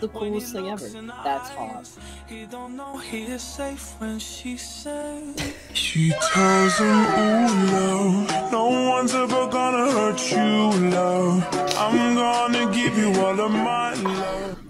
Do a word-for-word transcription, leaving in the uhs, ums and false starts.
the coolest thing ever. That's hot. He don't know he is safe when she says She tells him, ooh, love, no one's ever gonna hurt you, love. I'm gonna give you all of my love.